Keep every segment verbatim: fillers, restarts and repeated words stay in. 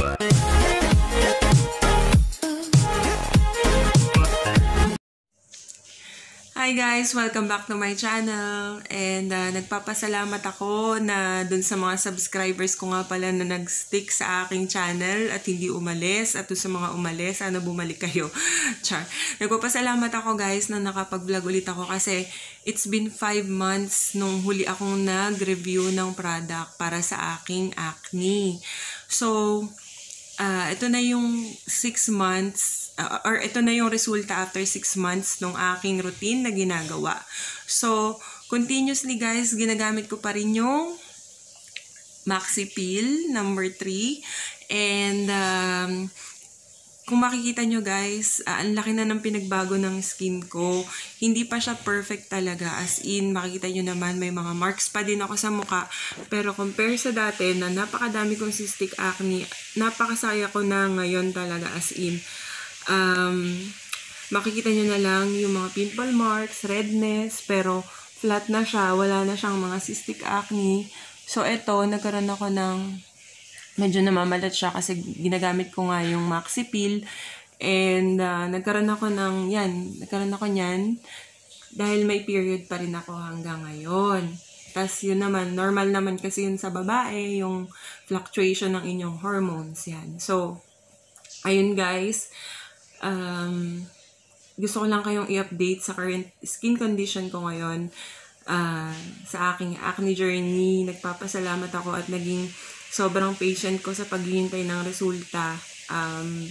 Hi guys! Welcome back to my channel. And uh, nagpapasalamat ako na dun sa mga subscribers ko nga pala na nag-stick sa aking channel at hindi umalis. At dun sa mga umalis, sana bumalik kayo. Char. Nagpapasalamat ako guys na nakapag-vlog ulit ako kasi it's been five months nung huli akong nag-review ng product para sa aking acne. So, uh, ito na yung six months Uh, or ito na yung resulta after six months nung aking routine na ginagawa. So, continuously guys, ginagamit ko pa rin yung Maxipeel number three. And, um, kung makikita nyo guys, uh, ang laki na ng pinagbago ng skin ko. Hindi pa siya perfect talaga. As in, makikita nyo naman, may mga marks pa din ako sa mukha. Pero compare sa dati na napakadami kong cystic acne, napakasaya ko na ngayon talaga as in. Um, makikita nyo na lang yung mga pimple marks, redness, pero flat na siya, wala na siyang mga cystic acne. So, ito, nagkaroon ako ng, medyo namamalat siya kasi ginagamit ko nga yung Maxipeel. And, uh, nagkaroon ako ng, yan, nagkaroon ako nyan, dahil may period pa rin ako hanggang ngayon. Tapos, yun naman, normal naman kasi yun sa babae, yung fluctuation ng inyong hormones, yan. So, ayun guys, Um, gusto ko lang kayong i-update sa current skin condition ko ngayon uh, sa aking acne journey. Nagpapasalamat ako at naging sobrang patient ko sa paghihintay ng resulta. Um,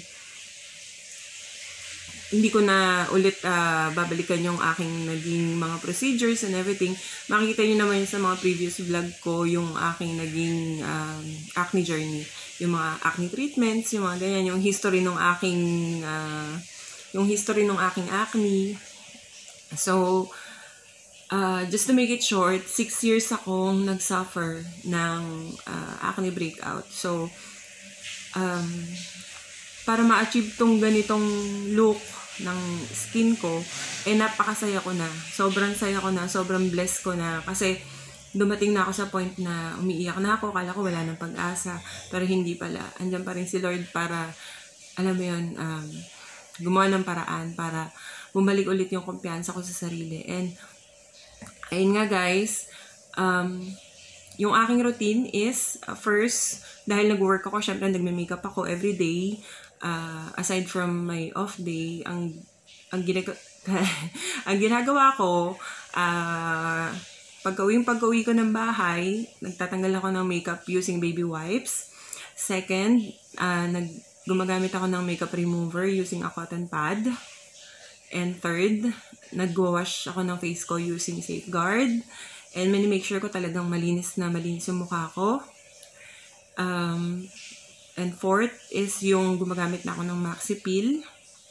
hindi ko na ulit uh, babalikan yung aking naging mga procedures and everything. Makikita nyo naman sa mga previous vlog ko yung aking naging um, acne journey. Yung mga acne treatments, yung mga ganyan, yung history ng aking uh, yung history ng aking acne. So, uh, just to make it short, six years akong nagsuffer ng uh, acne breakout. So, um, para ma-achieve tong ganitong look ng skin ko, eh napakasaya ko na. Sobrang saya ko na, sobrang blessed ko na. Kasi, dumating na ako sa point na umiiyak na ako. Kala ko wala ng pag-asa. Pero hindi pala. Andyan pa rin si Lord para, alam mo yun, um, gumawa ng paraan para bumalik ulit yung kumpiyansa ko sa sarili. And, ayun nga guys, um, yung aking routine is, uh, first, dahil nag-work ako, syempre nagme-makeup ako everyday. Uh, aside from my off day, ang, ang, ginag ang ginagawa ko, ah, uh, Pagka-uwi, pagka-uwi ko ng bahay, nagtatanggal ako ng makeup using baby wipes. Second, uh, nag gumagamit ako ng makeup remover using a cotton pad. And third, nag-wash ako ng face ko using Safeguard. And mani-make sure ko talagang malinis na malinis yung mukha ko. Um, and fourth is yung gumagamit na ako ng Maxipeel.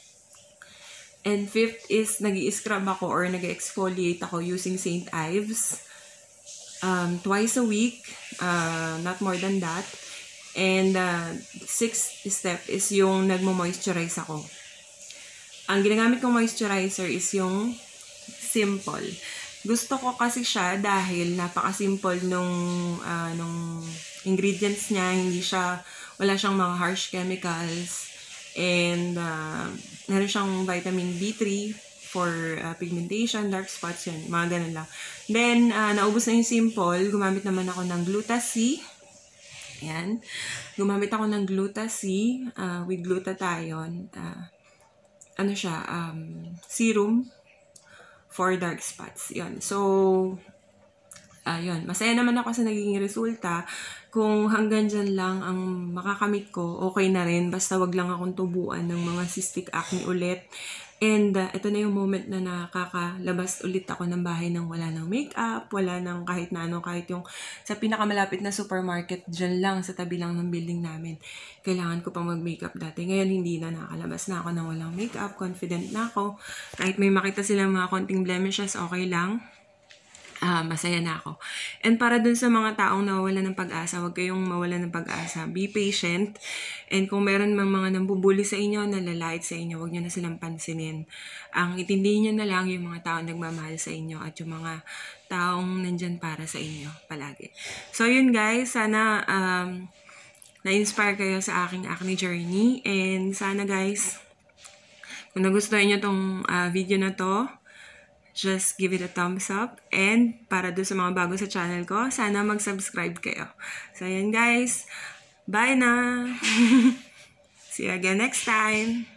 And fifth is, nag-i-scrub ako or nag-exfoliate ako using Saint Yves. Um, twice a week, uh, not more than that. And uh, sixth step is yung nagmo-moisturize ako. Ang ginagamit kong moisturizer is yung simple. Gusto ko kasi siya dahil napaka-simple nung, uh, nung ingredients niya. Hindi siya, wala siyang mga harsh chemicals. And, uh, meron siyang vitamin B three for uh, pigmentation, dark spots, yan. Mga ganun lang. Then, uh, naubos na yung simple. Gumamit naman ako ng Gluta C. Yan. Gumamit ako ng Gluta C uh, with glutathione. Uh, ano siya? Um, serum for dark spots. Yan. So, ayun, masaya naman ako sa naging resulta. Kung hanggang dyan lang ang makakamit ko, okay na rin. Basta wag lang akong tubuan ng mga cystic acne ulit. And uh, ito na yung moment na nakakalabas ulit ako ng bahay nang wala ng makeup, wala ng kahit na ano, kahit yung sa pinakamalapit na supermarket, dyan lang, sa tabi lang ng building namin. Kailangan ko pang mag-makeup dati. Ngayon hindi na, nakalabas na ako nang walang makeup, confident na ako. Kahit may makita silang mga konting blemishes, okay lang. Uh, masaya na ako. And para dun sa mga taong nawawalan ng pag-asa, huwag kayong mawalan ng pag-asa. Be patient. And kung meron mang mga nambubuli sa inyo, nalalait sa inyo, huwag nyo na silang pansinin. Ang itindihin nyo na lang yung mga taong nagmamahal sa inyo at yung mga taong nandyan para sa inyo palagi. So yun guys, sana um, na-inspire kayo sa aking acne journey. And sana guys, kung nagustuhan nyo tong uh, video na to, just give it a thumbs up. And para doon sa mga bago sa channel ko, sana mag-subscribe kayo. So, ayan guys. Bye na! See you again next time!